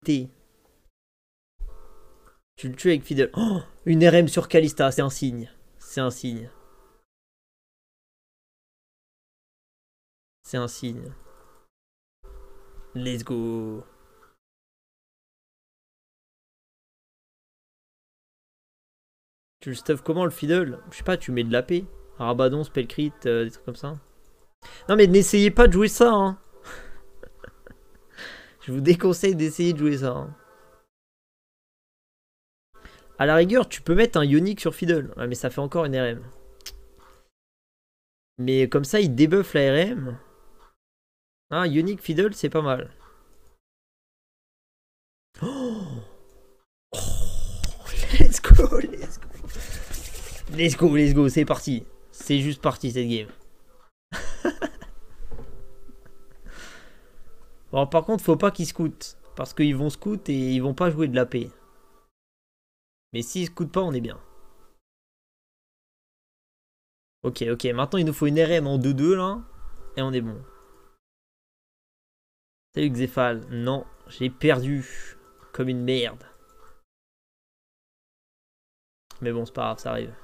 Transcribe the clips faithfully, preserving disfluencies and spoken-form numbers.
Tu le tues avec Fiddle. Oh, une R M sur Kalista, c'est un signe. C'est un signe. C'est un signe. Let's go. Tu le stuff comment le Fiddle? Je sais pas, tu mets de la paix. Rabadon, spell crit, euh, des trucs comme ça. Non mais n'essayez pas de jouer ça, hein. Je vous déconseille d'essayer de jouer ça, hein. À la rigueur, tu peux mettre un Ionic sur Fiddle. Ouais, mais ça fait encore une R M. Mais comme ça, il débuff la R M. Ah, Ionic Fiddle, c'est pas mal. Oh, oh, let's go, let's go. Let's go, let's go, c'est parti. C'est juste parti cette game. Bon, par contre, faut pas qu'ils scoutent. Parce qu'ils vont scout et ils vont pas jouer de la paix. Mais s'ils scoutent pas, on est bien. Ok, ok. Maintenant, il nous faut une R M en deux deux là. Et on est bon. Salut Xéphal. Non, j'ai perdu. Comme une merde. Mais bon, c'est pas grave, ça arrive.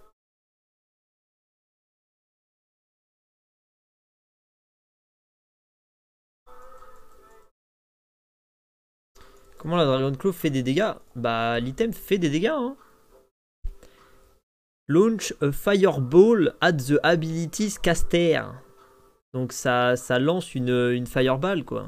Comment la Dragon Claw fait des dégâts? Bah, l'item fait des dégâts, hein. Launch a fireball at the abilities caster. Donc ça, ça lance une, une fireball, quoi.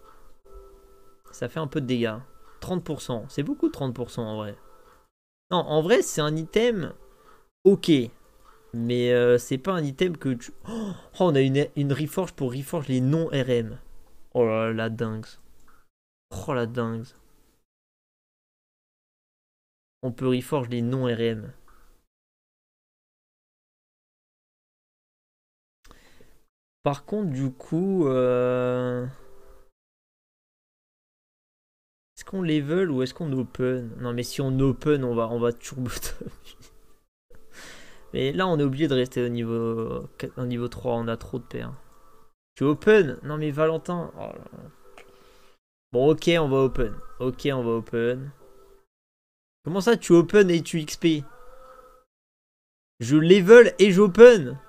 Ça fait un peu de dégâts. trente pour cent. C'est beaucoup trente pour cent en vrai. Non, en vrai, c'est un item ok. Mais euh, c'est pas un item que tu... Oh, on a une, une reforge pour reforge les non-R M. Oh là là, la dingue. Oh la dingue. On peut reforge les non-R M. Par contre, du coup... Euh... Est-ce qu'on level ou est-ce qu'on open? Non, mais si on open, on va, on va turbo. Mais là, on est obligé de rester au niveau, au niveau trois. On a trop de paires. Tu open? Non, mais Valentin. Oh là là. Bon, ok, on va open. Ok, on va open. Comment ça, tu open et tu X P? Je level et j'open?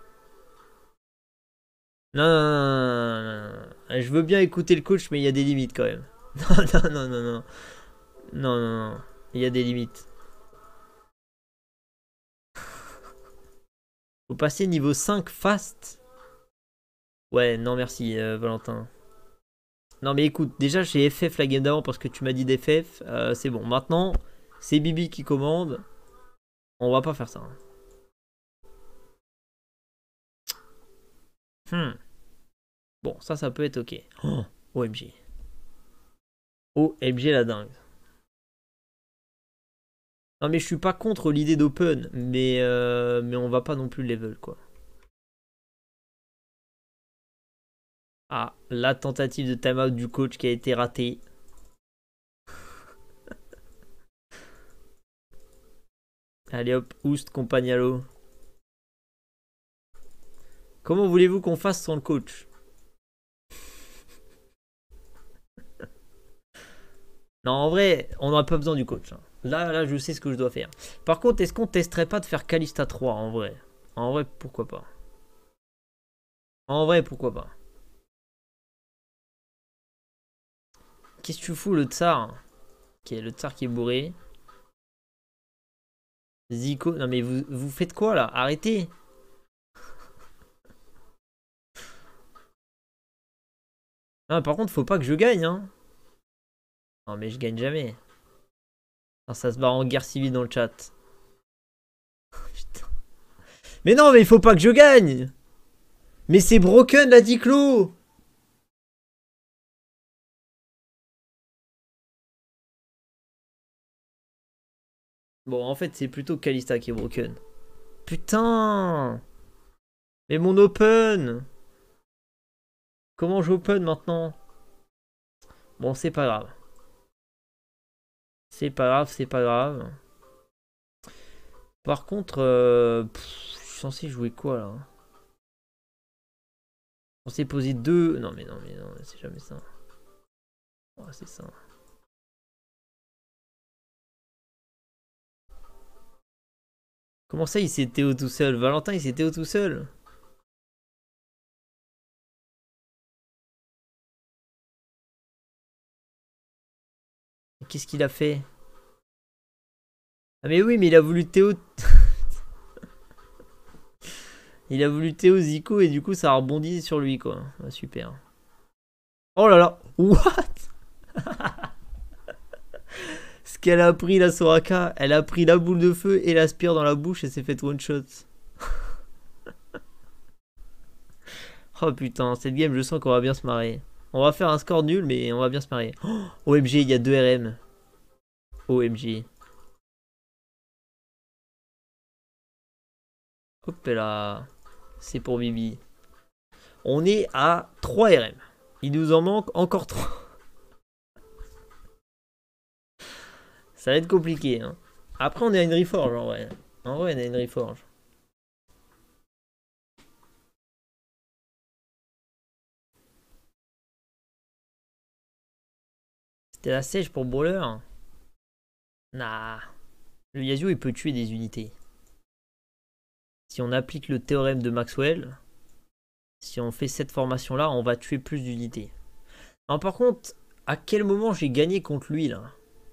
Non, non, non, non, non. Je veux bien écouter le coach, mais il y a des limites quand même. Non, non, non, non, non. Non, non, non. Il y a des limites. Faut passer niveau cinq fast. Ouais, non, merci, euh, Valentin. Non, mais écoute, déjà, j'ai F F la game d'avant parce que tu m'as dit d'F F. Euh, c'est bon. Maintenant, c'est Bibi qui commande. On va pas faire ça. Hmm. Bon, ça, ça peut être ok. Oh, O M G. O M G la dingue. Non, mais je suis pas contre l'idée d'open, mais, euh, mais on va pas non plus level, quoi. Ah, la tentative de timeout du coach qui a été ratée. Allez hop, Oust, Compagnalo. Comment voulez-vous qu'on fasse sans le coach? Non, en vrai, on n'aura pas besoin du coach. Hein. Là, là, je sais ce que je dois faire. Par contre, est-ce qu'on testerait pas de faire Kalista trois en vrai? En vrai, pourquoi pas? En vrai, pourquoi pas? Qu'est-ce que tu fous, le tsar? Ok, le tsar qui est bourré. Zico, non mais vous, vous faites quoi là? Arrêtez! Ah, par contre, faut pas que je gagne, hein. Non, mais je gagne jamais. Ah, ça se barre en guerre civile dans le chat. Putain. Mais non, mais il faut pas que je gagne! Mais c'est broken la Diclo! Bon, en fait, c'est plutôt Kalista qui est broken. Putain! Mais mon open! Comment j'open maintenant? Bon, c'est pas grave. C'est pas grave, c'est pas grave. Par contre, euh, pff, je suis censé jouer quoi là? On s'est posé deux. Non, mais non, mais non, c'est jamais ça. Oh, c'est ça. Comment ça, il s'est T O tout seul? Valentin, il s'est T O tout seul? Qu'est-ce qu'il a fait? Ah mais oui, mais il a voulu Théo... il a voulu Théo Zico et du coup ça a rebondi sur lui quoi. Ah, super. Oh là là. What? Ce qu'elle a pris la Soraka, elle a pris la boule de feu et l'aspire dans la bouche et s'est fait one shot. Oh putain, cette game je sens qu'on va bien se marrer. On va faire un score nul mais on va bien se marrer. Oh, O M G, il y a deux R M. O M G. Hop là. C'est pour Bibi. On est à trois R M. Il nous en manque encore trois. Ça va être compliqué. Hein. Après, on est à une reforge en vrai. En vrai, on est à une reforge. C'était la sèche pour Brawler. Nah. Le Yasuo, il peut tuer des unités. Si on applique le théorème de Maxwell, si on fait cette formation-là, on va tuer plus d'unités. Par contre, à quel moment j'ai gagné contre lui, là?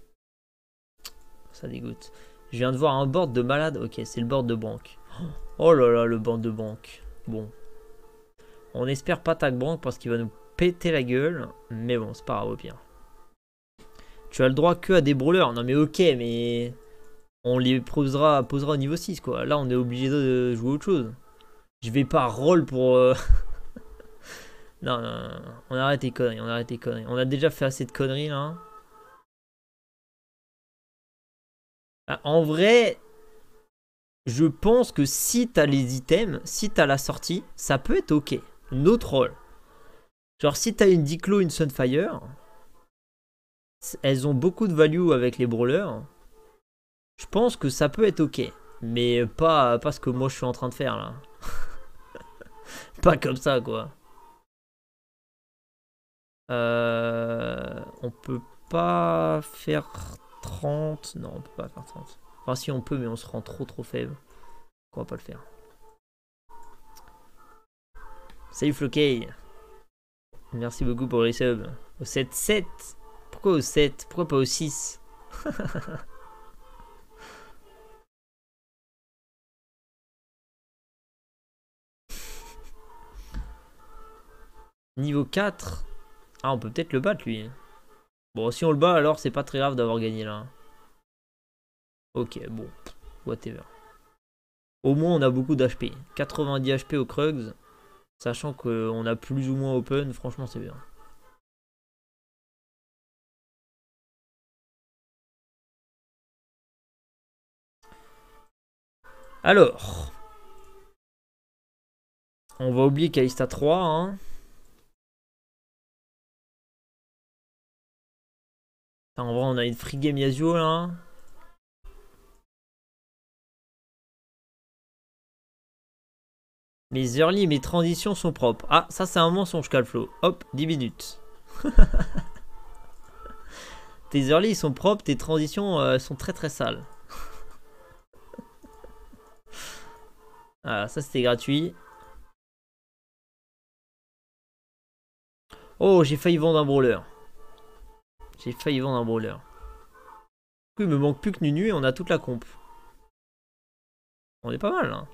Ça dégoûte. Je viens de voir un board de malade. Ok, c'est le board de banque. Oh là là, le board de banque. Bon. On espère pas tag banque parce qu'il va nous péter la gueule. Mais bon, c'est pas grave au pire. Tu as le droit que à des brawlers. Non mais ok, mais... on les posera, posera au niveau six, quoi. Là, on est obligé de jouer autre chose. Je vais pas roll pour... Euh... non, non, non, on arrête les conneries, on arrête les conneries. On a déjà fait assez de conneries, là. Bah, en vrai, je pense que si t'as les items, si t'as la sortie, ça peut être ok. No troll. Genre, si t'as une Diclo, une Sunfire, elles ont beaucoup de value avec les brawlers. Je pense que ça peut être ok. Mais pas, pas ce que moi je suis en train de faire là. Pas comme ça quoi. Euh, on peut pas faire trente. Non, on peut pas faire trente. Enfin si on peut mais on se rend trop trop faible. On va pas le faire. Salut Floquet. Merci beaucoup pour les subs. Au sept sept. Pourquoi au sept? Pourquoi pas au six? Niveau quatre. Ah, on peut peut-être le battre lui. Bon, si on le bat, alors c'est pas très grave d'avoir gagné là. Ok, bon. Whatever. Au moins, on a beaucoup d'H P. quatre-vingt-dix H P au Krugs. Sachant qu'on a plus ou moins open. Franchement, c'est bien. Alors. On va oublier Kalista trois. Hein. En vrai, on a une free game Yasuo là. Mes early et mes transitions sont propres. Ah, ça c'est un mensonge, Calflo. Hop, dix minutes. Tes early ils sont propres, tes transitions euh, sont très très sales. Ah, ça c'était gratuit. Oh, j'ai failli vendre un brawler. J'ai failli vendre un brawler. Du coup, il me manque plus que Nunu et on a toute la comp. On est pas mal là.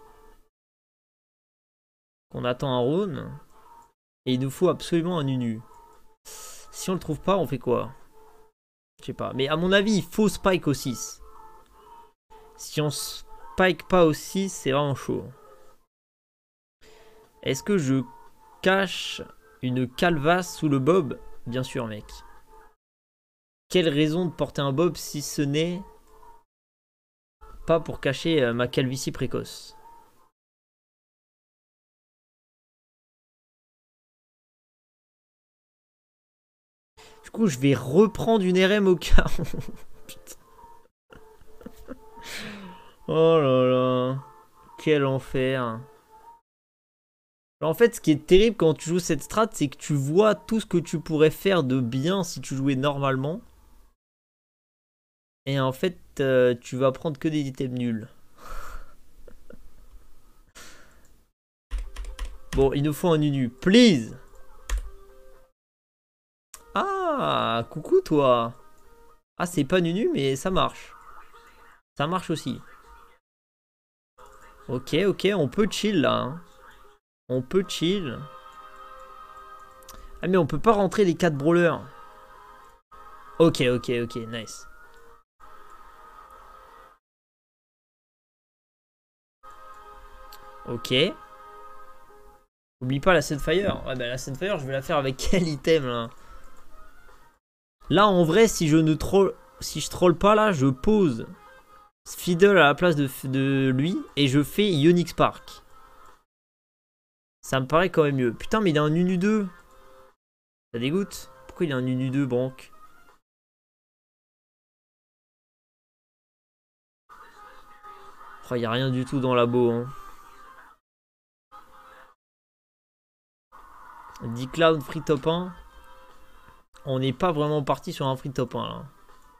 On attend un round. Et il nous faut absolument un Nunu. Si on le trouve pas, on fait quoi? Je sais pas. Mais à mon avis, il faut spike au six. Si on spike pas au six, c'est vraiment chaud. Est-ce que je cache une calvasse sous le bob? Bien sûr, mec. Quelle raison de porter un bob si ce n'est pas pour cacher ma calvitie précoce? Du coup, je vais reprendre une R M au cas où. Putain. Oh là là. Quel enfer. En fait, ce qui est terrible quand tu joues cette strat, c'est que tu vois tout ce que tu pourrais faire de bien si tu jouais normalement. Et en fait, euh, tu vas prendre que des items nuls. Bon, il nous faut un Nunu. Please. Ah, coucou toi. Ah, c'est pas Nunu, mais ça marche. Ça marche aussi. Ok, ok, on peut chill là. Hein. On peut chill. Ah, mais on peut pas rentrer les quatre brawlers. Ok, ok, ok, nice. Ok. Oublie pas la Sunfire. Ouais, bah la Sunfire, je vais la faire avec quel item là? Là, en vrai, si je ne troll, si je troll pas là, je pose Fiddle à la place de, de lui et je fais Ionic Spark. Ça me paraît quand même mieux. Putain, mais il a un Nunu deux. Ça dégoûte. Pourquoi il a un Nunu deux, Brank? Oh, il n'y a rien du tout dans la beau. Hein. dix Cloud free top un. On n'est pas vraiment parti sur un free top un là.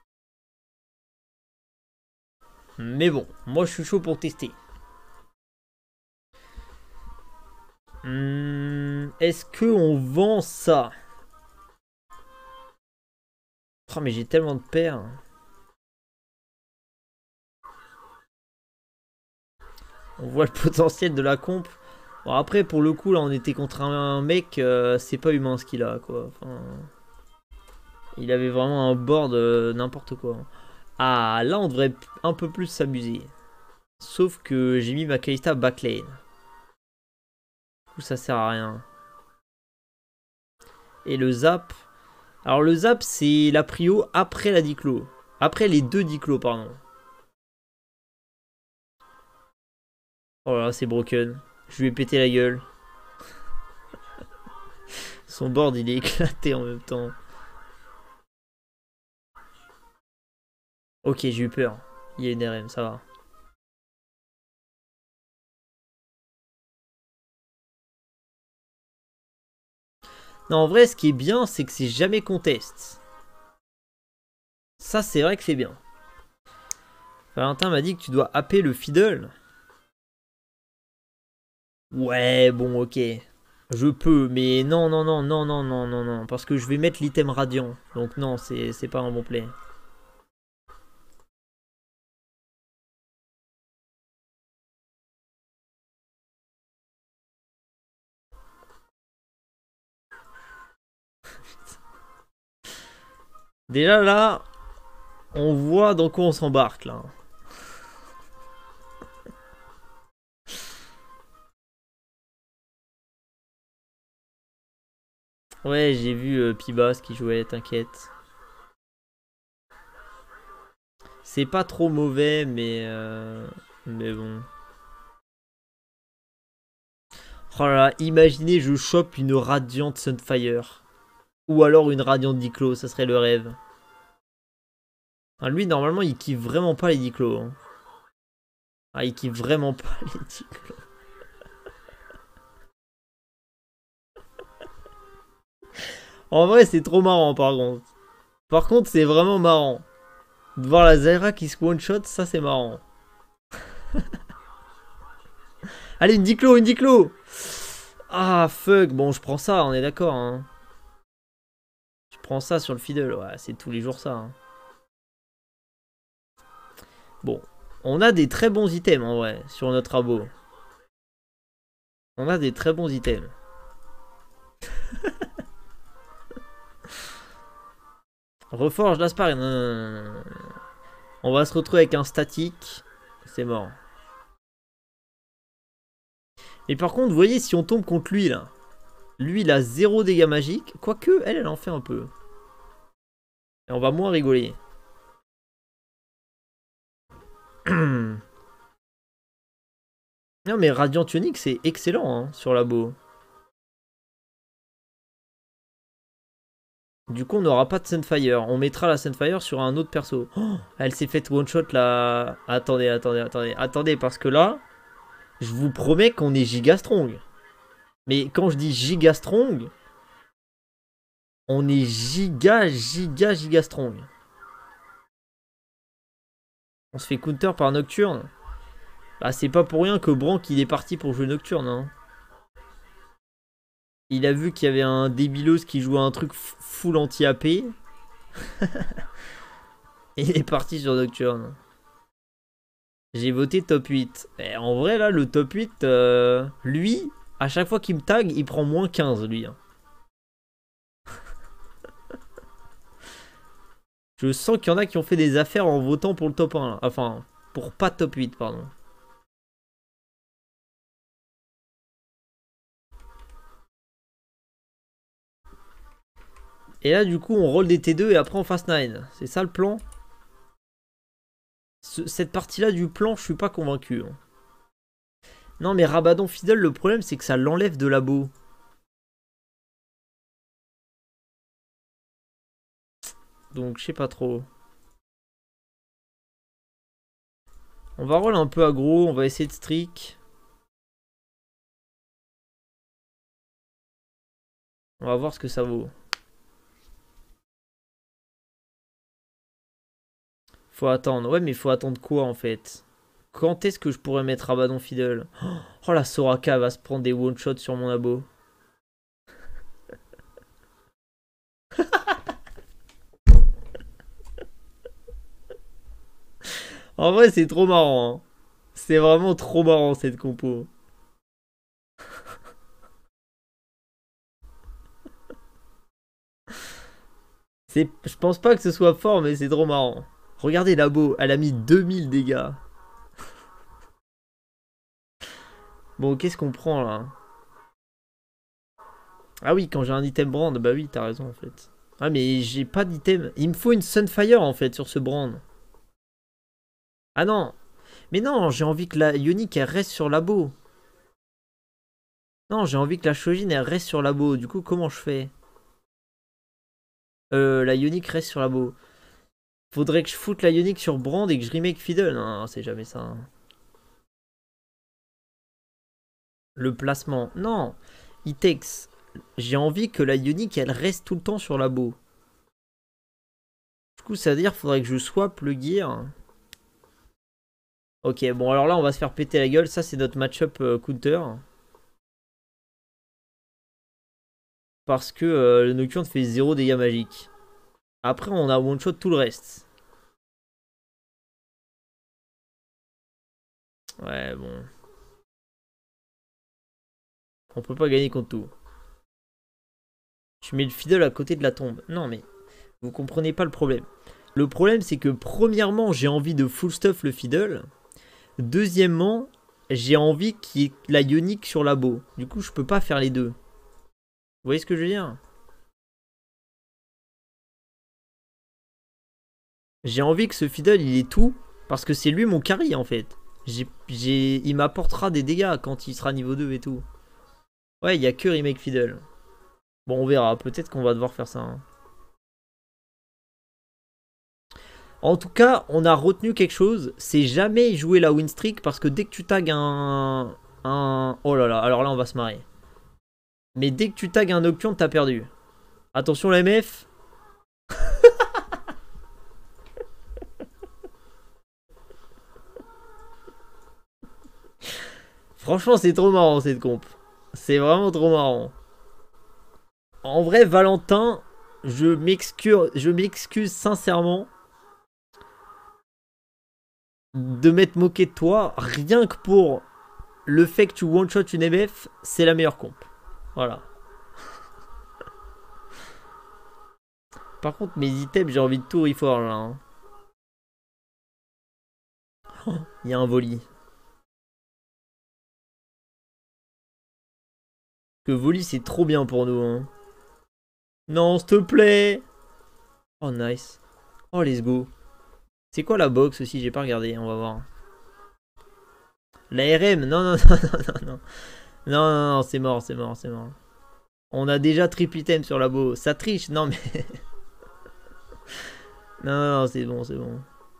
Mais bon, moi je suis chaud pour tester. Hum, Est-ce qu'on vend ça? Oh, mais j'ai tellement de paires. On voit le potentiel de la comp. Bon, après, pour le coup, là, on était contre un mec, euh, c'est pas humain ce qu'il a, quoi. Enfin, il avait vraiment un board euh, n'importe quoi. Ah, là, on devrait un peu plus s'amuser. Sauf que j'ai mis ma Kalista backlane. Du coup, ça sert à rien. Et le zap. Alors, le zap, c'est la prio après la diclo. Après les deux diclos, pardon. Oh là, c'est broken. Je lui ai pété la gueule. Son board, il est éclaté en même temps. Ok, j'ai eu peur. Il y a une R M, ça va. Non, en vrai, ce qui est bien, c'est que c'est jamais contest. Ça, c'est vrai que c'est bien. Valentin m'a dit que tu dois happer le fiddle. Ouais, bon, ok. Je peux, mais non, non, non, non, non, non, non, non. Parce que je vais mettre l'item radiant. Donc non, c'est pas un bon play. Déjà là, on voit dans quoi on s'embarque là. Ouais, j'ai vu euh, Pibas qui jouait, t'inquiète. C'est pas trop mauvais, mais... Euh, mais bon. Oh là là, imaginez je chope une Radiant Sunfire. Ou alors une Radiant Diclo, ça serait le rêve. Ah, lui, normalement, il kiffe vraiment pas les Diclos. Hein. Ah, il kiffe vraiment pas les Diclos. En vrai, c'est trop marrant, par contre. Par contre, c'est vraiment marrant. De voir la Zyra qui se one-shot, ça, c'est marrant. Allez, une Diclo, une Diclo. Ah, fuck. Bon, je prends ça, on est d'accord. Hein. Je prends ça sur le fiddle. Ouais, c'est tous les jours ça. Hein. Bon. On a des très bons items, en vrai, sur notre abo. On a des très bons items. Reforge l'Aspar. Non, non, non, non. On va se retrouver avec un statique. C'est mort. Et par contre, vous voyez, si on tombe contre lui, là. Lui, il a zéro dégâts magiques. Quoique, elle, elle en fait un peu. Et on va moins rigoler. Non, mais Radiant Ionic, c'est excellent hein, sur la bow. Du coup, on n'aura pas de Sunfire. On mettra la Sunfire sur un autre perso. Oh, elle s'est faite one-shot là. Attendez, attendez, attendez. Attendez, parce que là, je vous promets qu'on est giga strong. Mais quand je dis giga strong, on est giga, giga, giga strong. On se fait counter par Nocturne. Bah, c'est pas pour rien que Brank il est parti pour jouer Nocturne. Hein. Il a vu qu'il y avait un débilos qui jouait un truc full anti-A P. Et il est parti sur Nocturne. J'ai voté top huit. Et en vrai, là, le top huit, euh, lui, à chaque fois qu'il me tag, il prend moins quinze, lui. Hein. Je sens qu'il y en a qui ont fait des affaires en votant pour le top un. Là. Enfin, pour pas top huit, pardon. Et là, du coup, on roll des T deux et après on fast neuf. C'est ça le plan? Ce, Cette partie-là du plan, je suis pas convaincu. Hein. Non, mais Rabadon Fiddle, le problème, c'est que ça l'enlève de labo. Donc, je sais pas trop. On va roll un peu aggro, on va essayer de streak. On va voir ce que ça vaut. Faut attendre. Ouais, mais faut attendre quoi en fait? Quand est-ce que je pourrais mettre Rabadon Fiddle? Oh, la Soraka va se prendre des one-shots sur mon abo. En vrai, c'est trop marrant. Hein. C'est vraiment trop marrant cette compo. Je pense pas que ce soit fort, mais c'est trop marrant. Regardez Labo, elle a mis deux mille dégâts. Bon, qu'est-ce qu'on prend là? Ah oui, quand j'ai un item brand, bah oui, t'as raison en fait. Ah mais j'ai pas d'item. Il me faut une Sunfire en fait sur ce brand. Ah non. Mais non, j'ai envie que la Ionique elle reste sur Labo. Non, j'ai envie que la Shojin elle reste sur Labo. Du coup, comment je fais? Euh, la Ionique reste sur Labo. Faudrait que je foute la Ionique sur Brand et que je remake Fiddle. Non, c'est jamais ça. Hein. Le placement. Non. Itex. J'ai envie que la Ionique elle reste tout le temps sur Labo. Du coup, ça veut dire qu'il faudrait que je swap le gear. Ok, bon, alors là, on va se faire péter la gueule. Ça, c'est notre match-up euh, counter. Parce que euh, le Nocturne fait zéro dégâts magiques. Après, on a one-shot tout le reste. Ouais, bon. On peut pas gagner contre tout. Je mets le Fiddle à côté de la tombe. Non, mais vous comprenez pas le problème. Le problème, c'est que premièrement, j'ai envie de full stuff le Fiddle. Deuxièmement, j'ai envie qu'il y ait la Ionique sur la bow. Du coup, je peux pas faire les deux. Vous voyez ce que je veux dire? J'ai envie que ce Fiddle, il ait tout. Parce que c'est lui mon carry, en fait. J'ai, j'ai, il m'apportera des dégâts quand il sera niveau deux et tout. Ouais, il n'y a que Remake Fiddle. Bon, on verra. Peut-être qu'on va devoir faire ça. Hein. En tout cas, on a retenu quelque chose. C'est jamais jouer la win streak parce que dès que tu tags un... un... Oh là là, alors là, on va se marrer. Mais dès que tu tags un Nocturne, t'as perdu. Attention, la M F. Franchement, c'est trop marrant cette comp. C'est vraiment trop marrant. En vrai, Valentin, je m'excuse, je m'excuse sincèrement de m'être moqué de toi. Rien que pour le fait que tu one-shot une M F, c'est la meilleure comp. Voilà. Par contre, mes items, j'ai envie de tout reforge là. Hein. Oh, il y a un volley. Que volley, c'est trop bien pour nous. Hein. Non, s'il te plaît. Oh, nice. Oh, let's go. C'est quoi la box aussi? J'ai pas regardé. On va voir. La R M. Non, non, non, non, non, non. Non, non, non, c'est mort, c'est mort, c'est mort. On a déjà triple item sur la bow. Ça triche, non mais... non, non, non, c'est bon, c'est bon.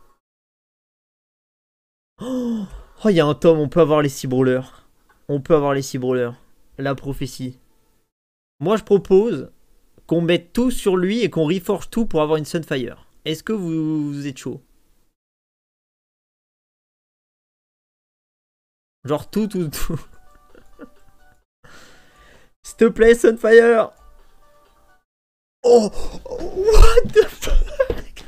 Oh, il y a un tome, on peut avoir les six brawlers. On peut avoir les six brawlers. La prophétie. Moi, je propose qu'on mette tout sur lui et qu'on reforge tout pour avoir une Sunfire. Est-ce que vous, vous êtes chaud? Genre tout, tout, tout. S'il te plaît, Sunfire. Oh, what the fuck?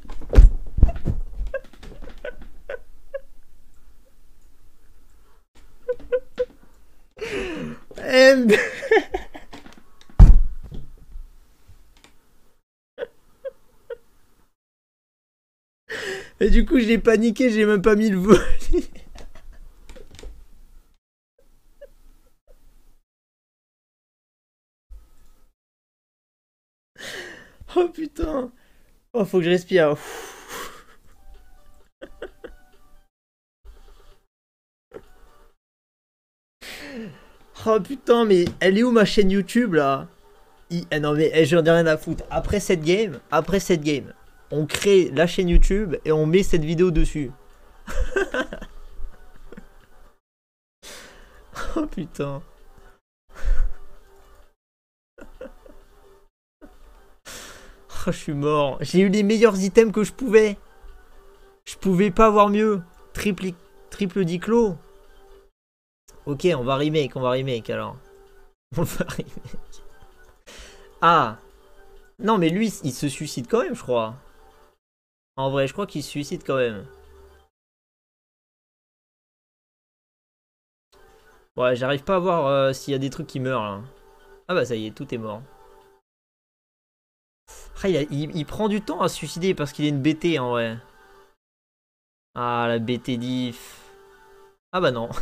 And... Et du coup, j'ai paniqué, j'ai même pas mis le vol. Oh putain. Oh, faut que je respire. Oh putain, mais elle est où ma chaîne YouTube là? I... ah non mais eh, j'en ai rien à foutre. Après cette game, après cette game, on crée la chaîne YouTube et on met cette vidéo dessus. Oh putain. Oh, je suis mort. J'ai eu les meilleurs items que je pouvais. Je pouvais pas avoir mieux. Triple, triple diclo. Ok, on va remake, on va remake alors. On va remake. Ah. Non mais lui, il se suicide quand même, je crois. En vrai, je crois qu'il se suicide quand même. Ouais, j'arrive pas à voir euh, s'il y a des trucs qui meurent là. Ah bah ça y est, tout est mort. Ah, il, a, il, il prend du temps à se suicider parce qu'il est une B T en vrai. Ah la B T diff. Ah bah non.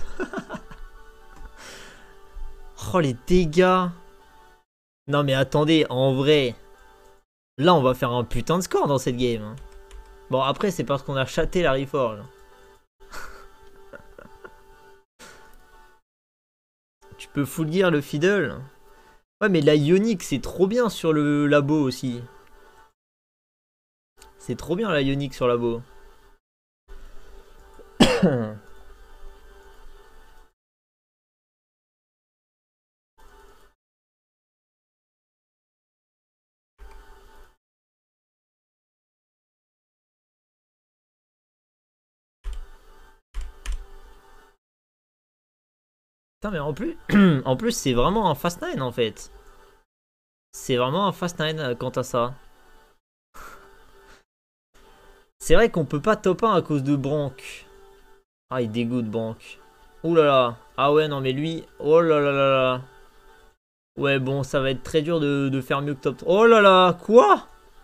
Oh les dégâts. Non mais attendez, en vrai. Là on va faire un putain de score dans cette game. Bon après c'est parce qu'on a chaté la reforge. Tu peux full gear le fiddle. Ouais mais la ionique c'est trop bien sur le labo aussi. C'est trop bien la ionique sur labo. Putain mais en plus, en plus c'est vraiment un fast nine en fait. C'est vraiment un fast nine quant à ça. C'est vrai qu'on peut pas top un à cause de Brank. Ah il dégoûte Brank. Ouh là là. Ah ouais non mais lui. Oh là là là là. Ouais bon ça va être très dur de, de faire mieux que top trois. Oh là là. Quoi?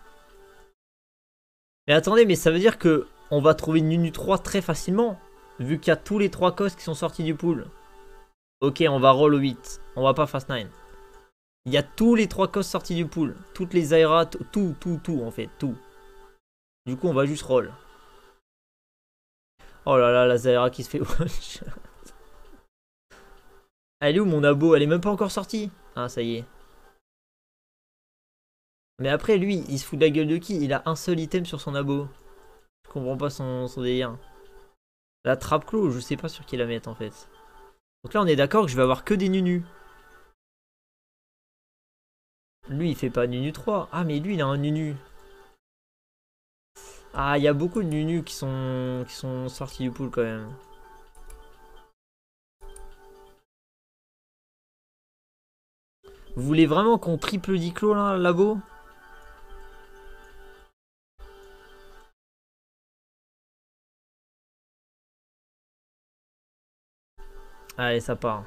Mais attendez mais ça veut dire que on va trouver Nunu trois très facilement. Vu qu'il y a tous les trois cos qui sont sortis du pool. Ok on va roll huit. On va pas fast nine. Il y a tous les trois cos sortis du pool. Toutes les Zaira. Tout tout tout en fait. Tout. Du coup on va juste roll. Oh là là la Zaira qui se fait watch. Elle est où mon abo? Elle est même pas encore sortie. Ah ça y est. Mais après lui il se fout de la gueule de qui? Il a un seul item sur son abo. Je comprends pas son, son délire. La trappe clos je sais pas sur qui la mettre en fait. Donc là on est d'accord que je vais avoir que des nunus. Lui il fait pas nunu trois. Ah mais lui il a un nunu. Ah il y a beaucoup de nunus qui sont, qui sont sortis du pool quand même. Vous voulez vraiment qu'on triple diclo là, labo? Allez ça part.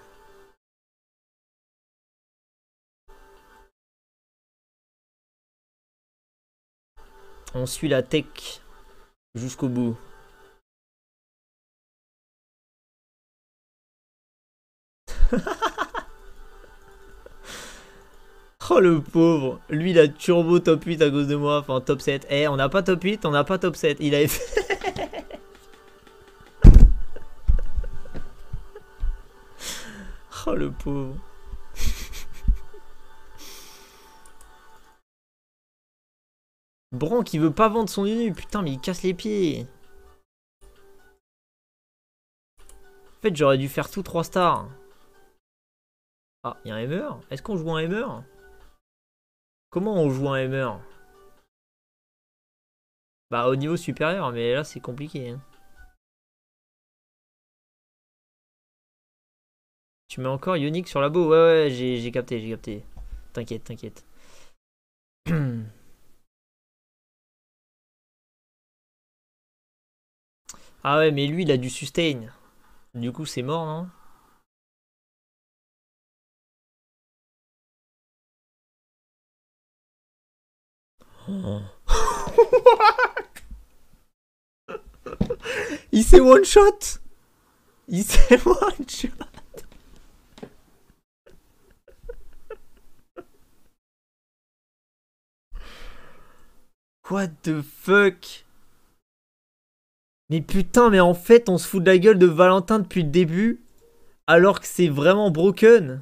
On suit la tech jusqu'au bout. Oh le pauvre. Lui il a turbo top huit à cause de moi. Enfin top sept. Eh on n'a pas top huit, on n'a pas top sept. Il avait fait... Oh le pauvre. Bran qui veut pas vendre son unu. Putain mais il casse les pieds. En fait j'aurais dû faire tout trois stars. Ah il y a un hammer. Est-ce qu'on joue un hammer? Comment on joue un hammer? Bah au niveau supérieur mais là c'est compliqué hein. Tu mets encore Ionic sur la bow? Ouais, ouais, j'ai j'ai capté, j'ai capté. T'inquiète, t'inquiète. Ah ouais, mais lui, il a du sustain. Du coup, c'est mort, non? Oh. Il s'est one shot. Il s'est one shot. What the fuck? Mais putain, mais en fait, on se fout de la gueule de Valentin depuis le début, alors que c'est vraiment broken.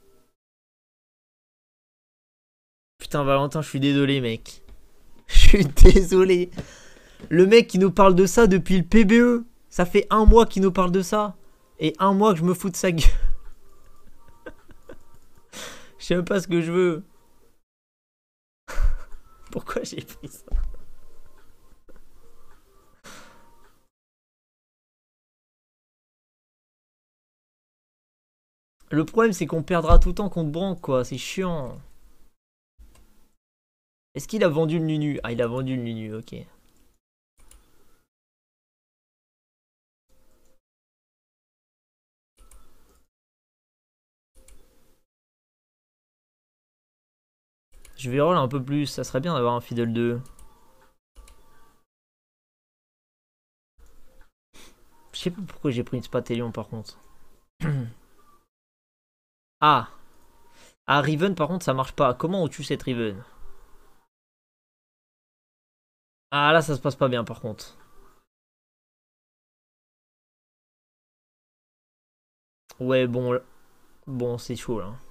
Putain, Valentin, je suis désolé, mec. Je suis désolé. Le mec qui nous parle de ça depuis le P B E. Ça fait un mois qu'il nous parle de ça. Et un mois que je me fous de sa gueule. Je sais même pas ce que je veux. Pourquoi j'ai pris ça? Le problème, c'est qu'on perdra tout le temps contre Brank, quoi. C'est chiant. Est-ce qu'il a vendu le Nunu? Ah, il a vendu le Nunu, ok. Je vais roll un peu plus. Ça serait bien d'avoir un Fiddle deux. Je sais pas pourquoi j'ai pris une Spatelion, par contre. Ah. Ah, Riven, par contre, ça marche pas. Comment on tue cette Riven? Ah, là, ça se passe pas bien, par contre. Ouais, bon. Bon, c'est chaud, là.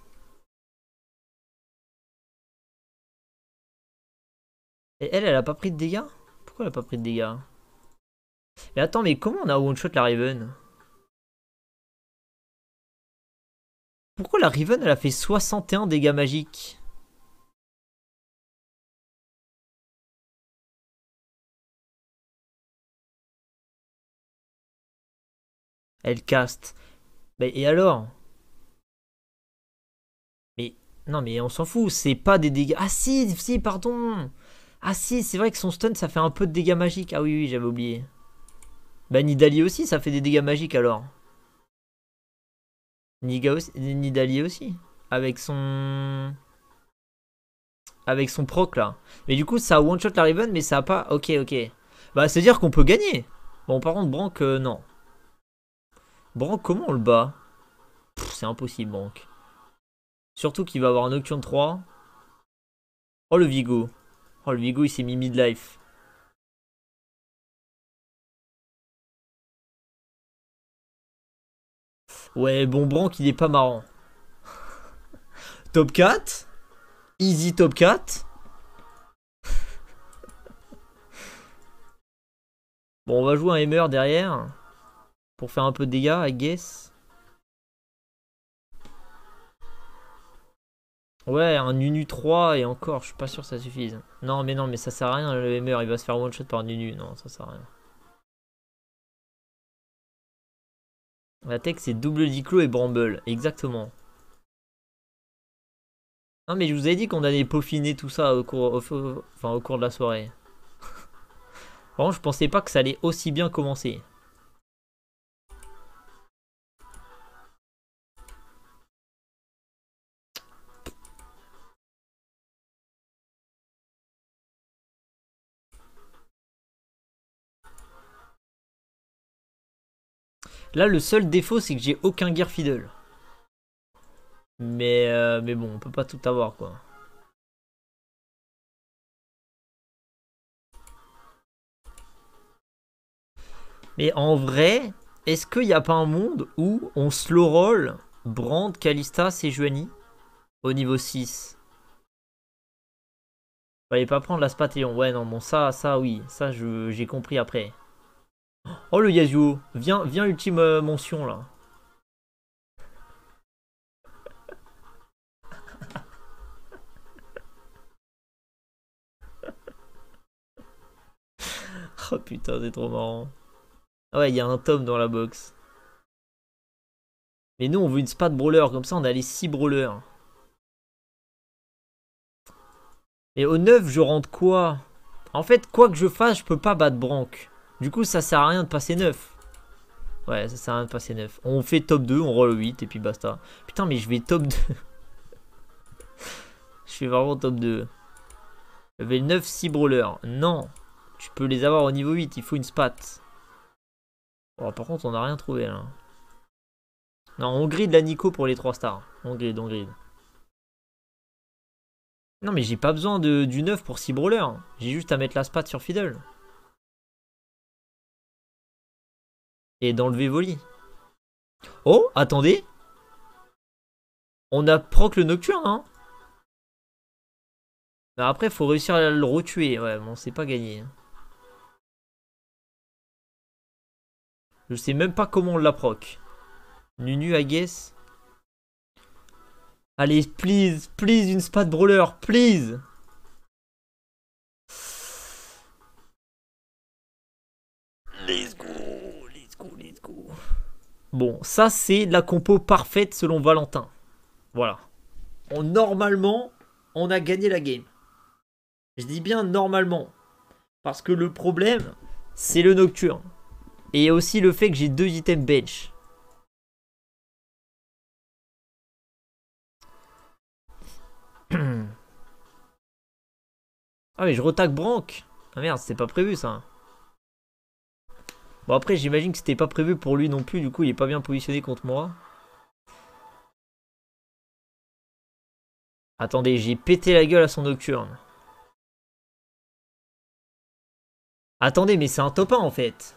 Et elle, elle a pas pris de dégâts? Pourquoi elle a pas pris de dégâts? Mais attends, mais comment on a one-shot la Riven? Pourquoi la Riven, elle a fait soixante et un dégâts magiques? Elle caste. Mais et alors? Mais non, mais on s'en fout, c'est pas des dégâts. Ah si, si, pardon. Ah si, c'est vrai que son stun, ça fait un peu de dégâts magiques. Ah oui, oui, j'avais oublié. Bah Nidalee aussi, ça fait des dégâts magiques alors. Niga aussi, Nidalee aussi. Avec son... Avec son proc là. Mais du coup, ça a one-shot la Riven, mais ça a pas... Ok, ok. Bah, c'est dire qu'on peut gagner. Bon, par contre, Brank, euh, non. Brank, comment on le bat? C'est impossible, Brank. Surtout qu'il va avoir un Nocturne trois. Oh, le Vigo. Oh, le Vigo, il s'est mis mid-life. Ouais, bon, Brank, il est pas marrant. Top quatre. Easy top quatre. Bon, on va jouer un Hammer derrière. Pour faire un peu de dégâts, I guess. Ouais, un Nunu trois et encore, je suis pas sûr que ça suffise. Non, mais non, mais ça sert à rien, le Hammer, il va se faire one shot par Nunu. Non, ça sert à rien. La tech, c'est double diclo et Bramble, exactement. Non, mais je vous avais dit qu'on allait peaufiner tout ça au cours, au, enfin, au cours de la soirée. Vraiment, je pensais pas que ça allait aussi bien commencer. Là, le seul défaut, c'est que j'ai aucun gear fiddle. Mais, euh, mais bon, on peut pas tout avoir, quoi. Mais en vrai, est-ce qu'il n'y a pas un monde où on slow roll Brand, Kalista, Sejuani au niveau six? Fallait pas prendre la Spathéon. Ouais, non, bon, ça, ça, oui. Ça, j'ai compris après. Oh, le Yasuo. Viens, viens, ultime euh, mention, là. Oh putain, c'est trop marrant. Ah ouais, il y a un tome dans la box. Mais nous, on veut une spat brawler. Comme ça, on a les six brawlers. Et au neuf, je rentre quoi? En fait, quoi que je fasse, je peux pas battre Brank. Du coup, ça sert à rien de passer neuf. Ouais, ça sert à rien de passer neuf. On fait top deux, on roll huit et puis basta. Putain, mais je vais top deux. Je fais vraiment top deux. Level neuf, six brawlers. Non. Tu peux les avoir au niveau huit, il faut une spat. Oh, par contre, on n'a rien trouvé là. Non, on grid la Nico pour les trois stars. On grid, on grid. Non, mais j'ai pas besoin de, du neuf pour six brawlers. J'ai juste à mettre la spat sur Fiddle. Et d'enlever Volley. Oh, attendez. On a proc le Nocturne, hein. Mais après, faut réussir à le retuer. Ouais, bon, c'est pas gagné. Je sais même pas comment on l'a proc. Nunu, I guess. Allez, please, please, une spat brawler, please. Let's go, let's go, let's go. Bon, ça c'est la compo parfaite selon Valentin. Voilà. On, normalement, on a gagné la game. Je dis bien normalement. Parce que le problème, c'est le Nocturne. Et aussi le fait que j'ai deux items bench. Ah mais je retaque Brank. Ah merde, c'était pas prévu ça. Bon après j'imagine que c'était pas prévu pour lui non plus. Du coup il est pas bien positionné contre moi. Attendez, j'ai pété la gueule à son Nocturne. Attendez, mais c'est un top un en fait.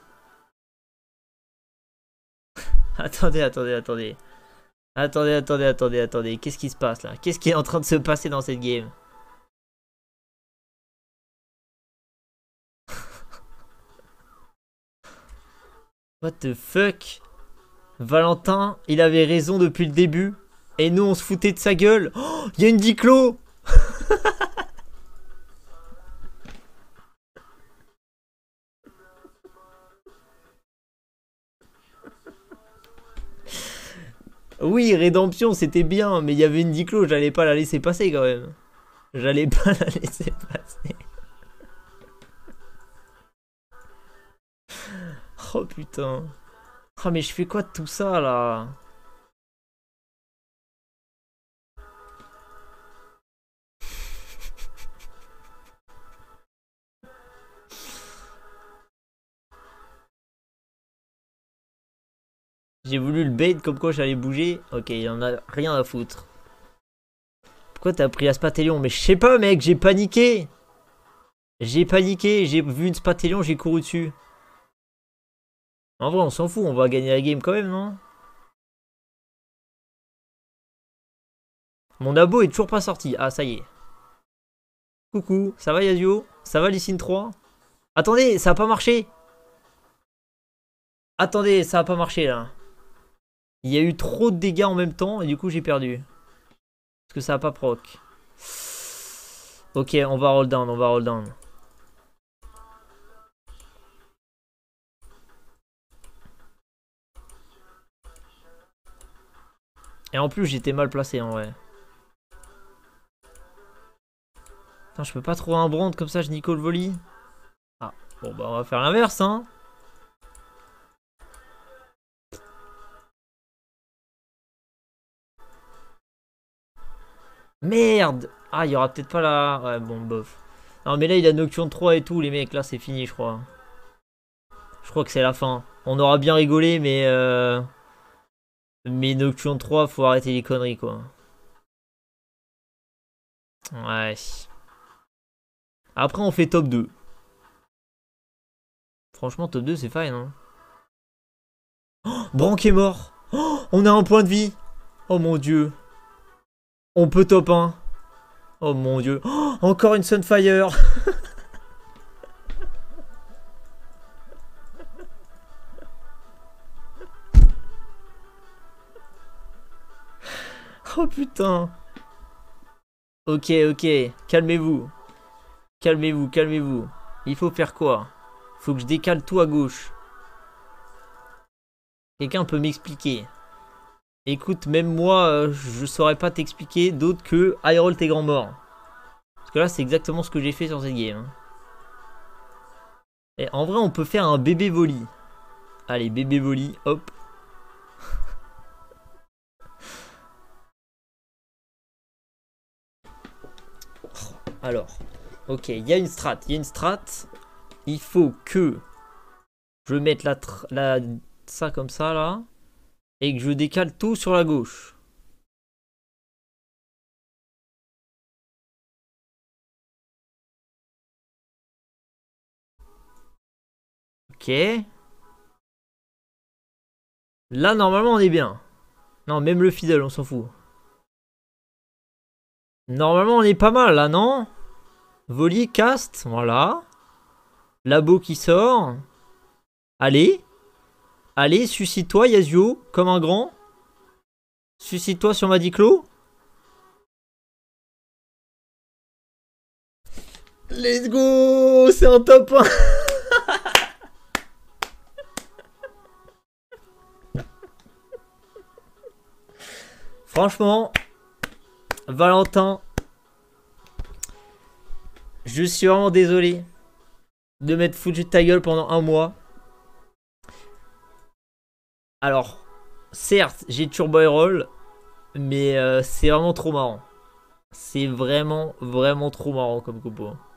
Attendez, attendez, attendez. Attendez, attendez, attendez, attendez. Qu'est-ce qui se passe là? Qu'est-ce qui est en train de se passer dans cette game? What the fuck? Valentin, il avait raison depuis le début. Et nous, on se foutait de sa gueule. Oh, il y a une diclo. Oui, rédemption, c'était bien. Mais il y avait une diclo, j'allais pas la laisser passer quand même. J'allais pas la laisser passer. Oh putain. Ah mais je fais quoi de tout ça là? J'ai voulu le bait comme quoi j'allais bouger. Ok, il en a rien à foutre. Pourquoi t'as pris la Spatélion? Mais je sais pas mec, j'ai paniqué. J'ai paniqué, j'ai vu une Spatélion, j'ai couru dessus. En vrai, on s'en fout, on va gagner la game quand même, non? Mon abo est toujours pas sorti. Ah, ça y est. Coucou, ça va Yazio? Ça va Lysine trois? Attendez, ça a pas marché. Attendez, ça a pas marché là. Il y a eu trop de dégâts en même temps et du coup j'ai perdu. Parce que ça a pas proc. Ok, on va roll down, on va roll down. Et en plus j'étais mal placé en vrai. Putain, je peux pas trouver un brand comme ça, je nico le volley. Ah, bon bah on va faire l'inverse hein. Merde. Ah, il y aura peut-être pas la... Ouais, bon, bof. Non, mais là, il a Nocturne trois et tout, les mecs. Là, c'est fini, je crois. Je crois que c'est la fin. On aura bien rigolé, mais... Euh... Mais Nocturne trois, faut arrêter les conneries, quoi. Ouais. Après, on fait top deux. Franchement, top deux, c'est fine, hein. Oh, Brank est mort. Oh, on a un point de vie. Oh, mon Dieu. On peut top un. Oh, mon Dieu. Oh, encore une Sunfire. Oh putain. Ok, ok. Calmez-vous. Calmez-vous, calmez-vous. Il faut faire quoi? Faut que je décale tout à gauche. Quelqu'un peut m'expliquer? Écoute, même moi, euh, je saurais pas t'expliquer d'autre que Hyrule t'es grand mort. Parce que là, c'est exactement ce que j'ai fait sur cette game. Et en vrai, on peut faire un bébé volley. Allez, bébé volley, hop. Alors, ok, il y a une strat, il y a une strat. Il faut que je mette la, la ça comme ça là et que je décale tout sur la gauche. Ok. Là, normalement, on est bien. Non, même le fidèle, on s'en fout. Normalement, on est pas mal, là, non? Volley, cast, voilà. Labo qui sort. Allez. Allez, suscite-toi, Yasuo, comme un grand. Suscite-toi sur Madiclo. Let's go! C'est un top un. Franchement, Valentin, je suis vraiment désolé de m'être foutu de ta gueule pendant un mois. Alors, certes, j'ai Turbo Roll, mais euh, c'est vraiment trop marrant. C'est vraiment, vraiment trop marrant comme compo.